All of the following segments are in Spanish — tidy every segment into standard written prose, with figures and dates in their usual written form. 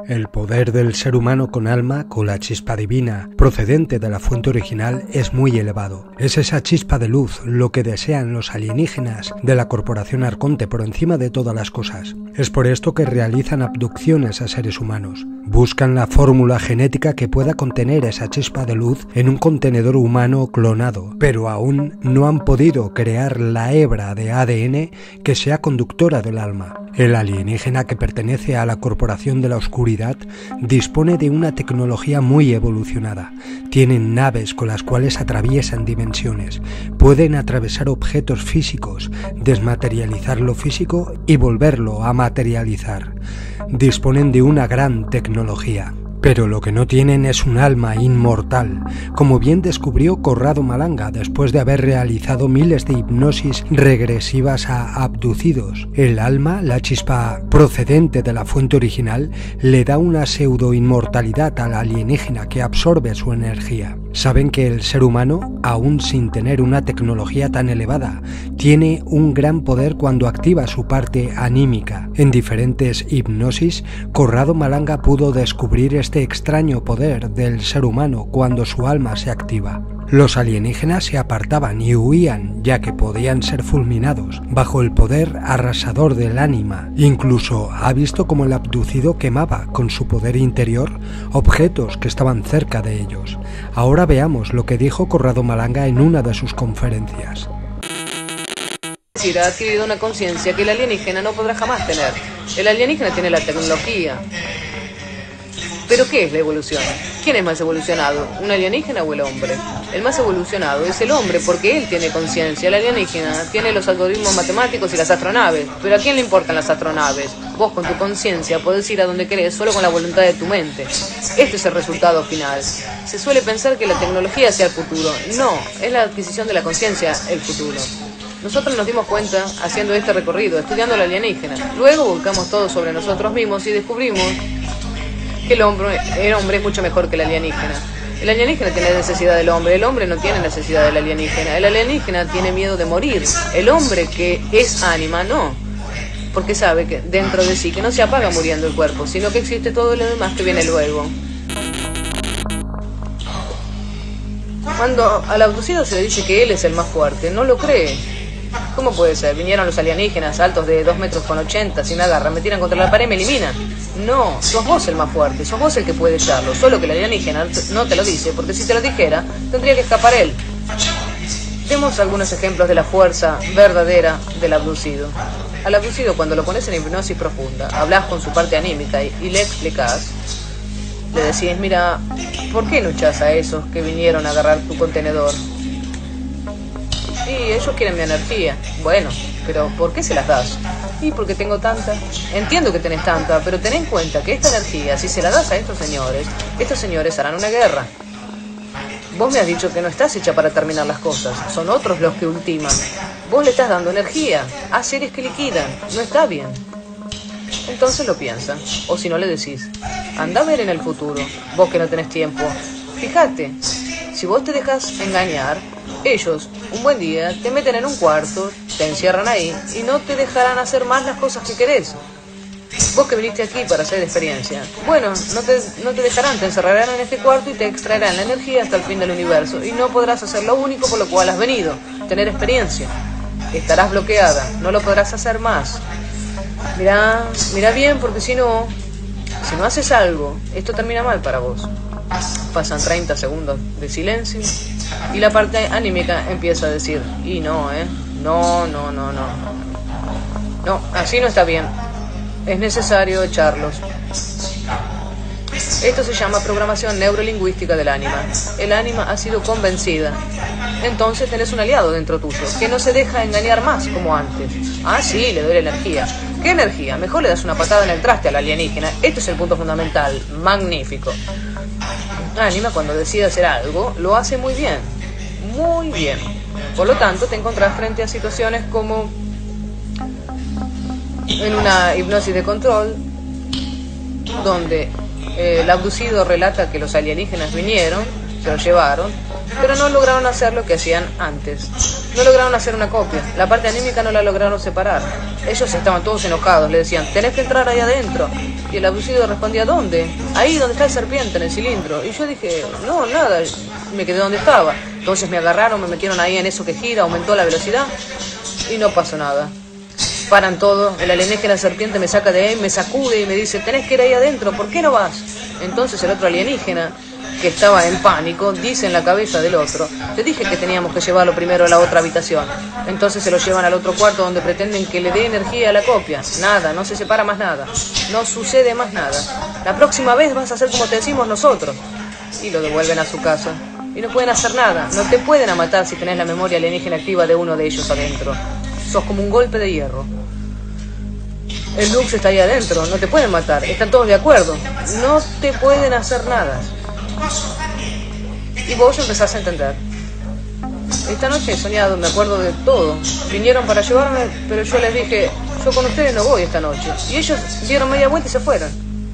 El poder del ser humano con alma, con la chispa divina, procedente de la fuente original, es muy elevado. Es esa chispa de luz lo que desean los alienígenas de la Corporación Arconte por encima de todas las cosas. Es por esto que realizan abducciones a seres humanos. Buscan la fórmula genética que pueda contener esa chispa de luz en un contenedor humano clonado, pero aún no han podido crear la hebra de ADN que sea conductora del alma. El alienígena que pertenece a la Corporación de la Oscuridad dispone de una tecnología muy evolucionada. Tienen naves con las cuales atraviesan dimensiones, pueden atravesar objetos físicos, desmaterializar lo físico y volverlo a materializar. Disponen de una gran tecnología. Pero lo que no tienen es un alma inmortal, como bien descubrió Corrado Malanga después de haber realizado miles de hipnosis regresivas a abducidos. El alma, la chispa procedente de la fuente original, le da una pseudo-inmortalidad al alienígena que absorbe su energía. Saben que el ser humano, aún sin tener una tecnología tan elevada, tiene un gran poder cuando activa su parte anímica. En diferentes hipnosis, Corrado Malanga pudo descubrir este extraño poder del ser humano cuando su alma se activa. Los alienígenas se apartaban y huían ya que podían ser fulminados bajo el poder arrasador del ánima. Incluso ha visto cómo el abducido quemaba con su poder interior objetos que estaban cerca de ellos. Ahora veamos lo que dijo Corrado Malanga en una de sus conferencias. Ha adquirido una conciencia que el alienígena no podrá jamás tener. El alienígena tiene la tecnología. ¿Pero qué es la evolución? ¿Quién es más evolucionado? ¿Un alienígena o el hombre? El más evolucionado es el hombre porque él tiene conciencia. El alienígena tiene los algoritmos matemáticos y las astronaves. ¿Pero a quién le importan las astronaves? Vos con tu conciencia podés ir a donde querés solo con la voluntad de tu mente. Este es el resultado final. Se suele pensar que la tecnología sea el futuro. No, es la adquisición de la conciencia el futuro. Nosotros nos dimos cuenta haciendo este recorrido, estudiando la alienígena. Luego buscamos todo sobre nosotros mismos y descubrimos que el hombre es mucho mejor que el alienígena. El alienígena tiene necesidad del hombre, el hombre no tiene necesidad del alienígena. El alienígena tiene miedo de morir, el hombre que es ánima no, porque sabe que dentro de sí que no se apaga muriendo el cuerpo, sino que existe todo lo demás que viene luego. Cuando al abducido se le dice que él es el más fuerte, no lo cree. ¿Cómo puede ser? Vinieron los alienígenas altos de 2,80 metros, sin agarra, me tiran contra la pared y me eliminan. No, sos vos el más fuerte, sos vos el que puede echarlo, solo que el alienígena no te lo dice, porque si te lo dijera, tendría que escapar él. Demos algunos ejemplos de la fuerza verdadera del abducido. Al abducido, cuando lo pones en hipnosis profunda, hablas con su parte anímica y le explicás, le decís, mira, ¿por qué no echás a esos que vinieron a agarrar tu contenedor? Y ellos quieren mi energía. Bueno, pero ¿por qué se las das? Y porque tengo tanta. Entiendo que tenés tanta, pero ten en cuenta que esta energía, si se la das a estos señores harán una guerra. Vos me has dicho que no estás hecha para terminar las cosas, son otros los que ultiman. Vos le estás dando energía a seres que liquidan, no está bien. Entonces lo piensa, o si no le decís, anda a ver en el futuro, vos que no tenés tiempo. Fíjate, si vos te dejas engañar, ellos, un buen día, te meten en un cuarto, te encierran ahí y no te dejarán hacer más las cosas que querés. Vos que viniste aquí para hacer experiencia, bueno, no te dejarán, te encerrarán en este cuarto y te extraerán la energía hasta el fin del universo y no podrás hacer lo único por lo cual has venido, tener experiencia. Estarás bloqueada, no lo podrás hacer más. Mira bien, porque si no haces algo, esto termina mal para vos. Pasan 30 segundos de silencio y la parte anímica empieza a decir, y no, no, así no está bien, es necesario echarlos. Esto se llama programación neurolingüística del ánima. El ánima ha sido convencida. Entonces tenés un aliado dentro tuyo, que no se deja engañar más como antes. Ah, sí, le doy la energía. ¿Qué energía? Mejor le das una patada en el traste al alienígena. Este es el punto fundamental. Magnífico. Ánima, cuando decide hacer algo, lo hace muy bien. Muy bien. Por lo tanto, te encontrás frente a situaciones como en una hipnosis de control, donde el abducido relata que los alienígenas vinieron, se lo llevaron, pero no lograron hacer lo que hacían antes. No lograron hacer una copia. La parte anímica no la lograron separar. Ellos estaban todos enojados, le decían, tenés que entrar ahí adentro. Y el abducido respondía, ¿dónde? Ahí donde está el serpiente, en el cilindro. Y yo dije, no, nada, me quedé donde estaba. Entonces me agarraron, me metieron ahí en eso que gira, aumentó la velocidad y no pasó nada. Paran todo, el alienígena serpiente me saca de ahí, me sacude y me dice, tenés que ir ahí adentro, ¿por qué no vas? Entonces el otro alienígena, que estaba en pánico, dice en la cabeza del otro, te dije que teníamos que llevarlo primero a la otra habitación. Entonces se lo llevan al otro cuarto donde pretenden que le dé energía a la copia. Nada, no se separa más nada, no sucede más nada. La próxima vez vas a hacer como te decimos nosotros. Y lo devuelven a su casa. Y no pueden hacer nada, no te pueden matar si tenés la memoria alienígena activa de uno de ellos adentro. Sos como un golpe de hierro. El Lux está ahí adentro, no te pueden matar, están todos de acuerdo, no te pueden hacer nada. Y vos empezás a entender. Esta noche he soñado, me acuerdo de todo. Vinieron para llevarme, pero yo les dije, yo con ustedes no voy esta noche. Y ellos dieron media vuelta y se fueron.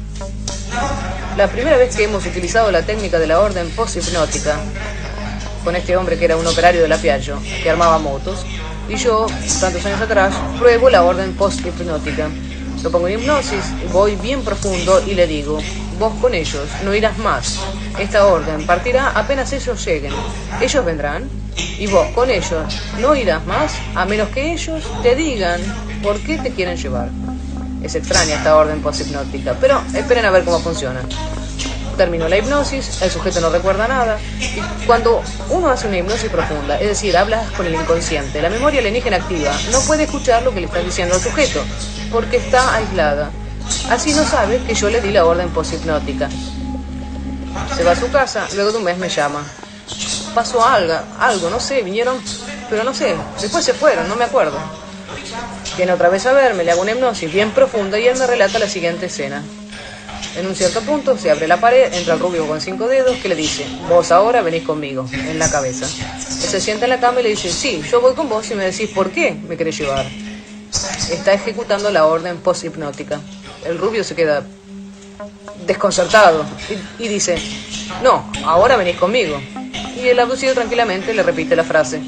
La primera vez que hemos utilizado la técnica de la orden post-hipnótica, con este hombre que era un operario de la Piaggio, que armaba motos, y yo, tantos años atrás, pruebo la orden post-hipnótica. Lo pongo en hipnosis, voy bien profundo y le digo, vos con ellos no irás más. Esta orden partirá apenas ellos lleguen. Ellos vendrán y vos con ellos no irás más a menos que ellos te digan por qué te quieren llevar. Es extraña esta orden post-hipnótica, pero esperen a ver cómo funciona. Terminó la hipnosis, el sujeto no recuerda nada, y cuando uno hace una hipnosis profunda, es decir, hablas con el inconsciente, la memoria alienígena activa no puede escuchar lo que le están diciendo al sujeto, porque está aislada. Así no sabe que yo le di la orden post-hipnótica. Se va a su casa, luego de un mes me llama. Pasó algo, no sé, vinieron, pero no sé, después se fueron, no me acuerdo. Viene otra vez a verme, le hago una hipnosis bien profunda y él me relata la siguiente escena. En un cierto punto se abre la pared, entra el rubio con 5 dedos que le dice, vos ahora venís conmigo, en la cabeza. Él se sienta en la cama y le dice, sí, yo voy con vos y me decís por qué me querés llevar. Está ejecutando la orden post-hipnótica. El rubio se queda desconcertado y dice, no, ahora venís conmigo. Y el abducido tranquilamente le repite la frase.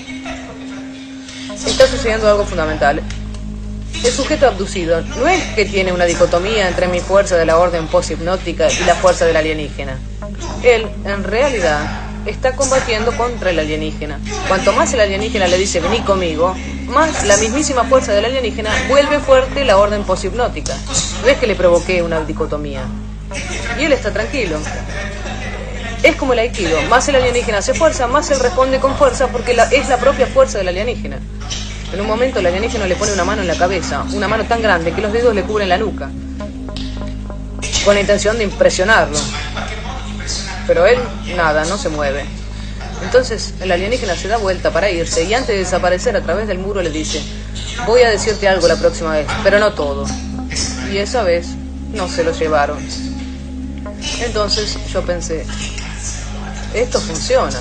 Está sucediendo algo fundamental. El sujeto abducido no es que tiene una dicotomía entre mi fuerza de la orden post-hipnótica y la fuerza del alienígena. Él, en realidad, está combatiendo contra el alienígena. Cuanto más el alienígena le dice vení conmigo, más la mismísima fuerza del alienígena vuelve fuerte la orden post-hipnótica. No es que le provoqué una dicotomía. Y él está tranquilo. Es como el aikido. Más el alienígena hace fuerza, más él responde con fuerza porque es la propia fuerza del alienígena. En un momento el alienígena le pone una mano en la cabeza, una mano tan grande que los dedos le cubren la nuca, con la intención de impresionarlo. Pero él, nada, no se mueve. Entonces el alienígena se da vuelta para irse y antes de desaparecer a través del muro le dice, voy a decirte algo la próxima vez, pero no todo. Y esa vez no se lo llevaron. Entonces yo pensé, esto funciona.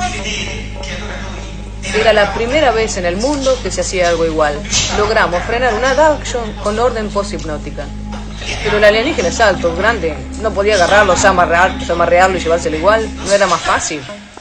Era la primera vez en el mundo que se hacía algo igual. Logramos frenar una abducción con orden post-hipnótica. Pero el alienígena es alto, grande. No podía agarrarlo, amarrearlo y llevárselo igual. No era más fácil.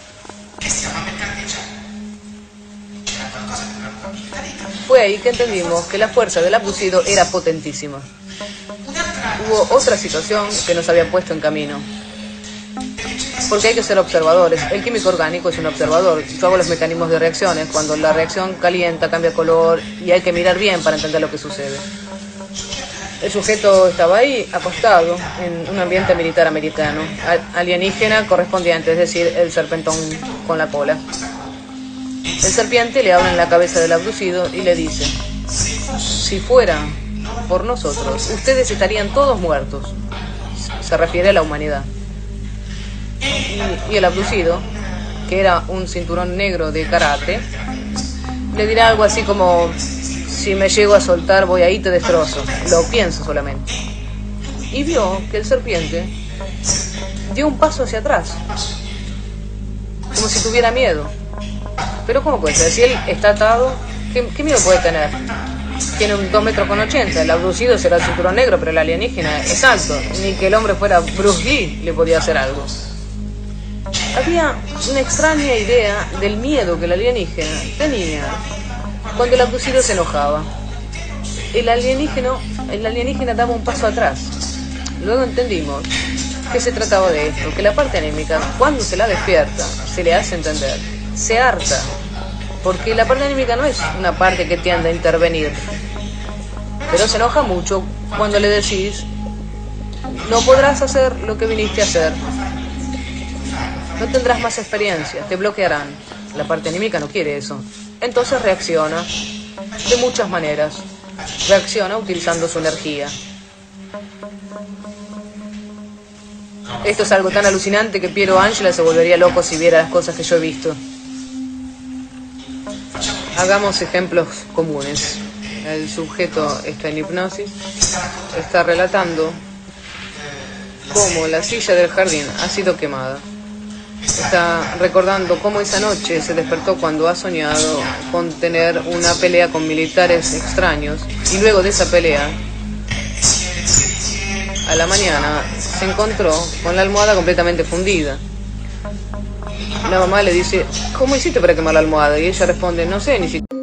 Fue ahí que entendimos que la fuerza del abducido era potentísima. Hubo otra situación que nos había puesto en camino. Porque hay que ser observadores. El químico orgánico es un observador. Yo hago los mecanismos de reacciones. Cuando la reacción calienta, cambia color y hay que mirar bien para entender lo que sucede. El sujeto estaba ahí, acostado, en un ambiente militar americano. Alienígena correspondiente, es decir, el serpentón con la cola. El serpiente le habla en la cabeza del abducido y le dice, si fuera por nosotros, ustedes estarían todos muertos. Se refiere a la humanidad. Y el abducido, que era un cinturón negro de karate, le dirá algo así como, si me llego a soltar voy ahí te destrozo, lo pienso solamente. Y vio que el serpiente dio un paso hacia atrás, como si tuviera miedo. Pero ¿cómo puede ser? Si él está atado, ¿qué miedo puede tener? Tiene un 2,80 metros, el abducido será el cinturón negro, pero el alienígena es alto, ni que el hombre fuera Bruce Lee le podía hacer algo. Había una extraña idea del miedo que el alienígena tenía cuando el abducido se enojaba. El alienígena daba un paso atrás. Luego entendimos que se trataba de esto, que la parte anímica, cuando se la despierta, se le hace entender, se harta, porque la parte anímica no es una parte que tiende a intervenir, pero se enoja mucho cuando le decís, no podrás hacer lo que viniste a hacer, no tendrás más experiencia, te bloquearán. La parte anímica no quiere eso, entonces reacciona de muchas maneras, reacciona utilizando su energía. Esto es algo tan alucinante que Piero Ángela se volvería loco si viera las cosas que yo he visto. Hagamos ejemplos comunes. El sujeto está en hipnosis, está relatando cómo la silla del jardín ha sido quemada. Está recordando cómo esa noche se despertó cuando ha soñado con tener una pelea con militares extraños y luego de esa pelea, a la mañana, se encontró con la almohada completamente fundida. La mamá le dice, ¿cómo hiciste para quemar la almohada? Y ella responde, no sé, ni siquiera...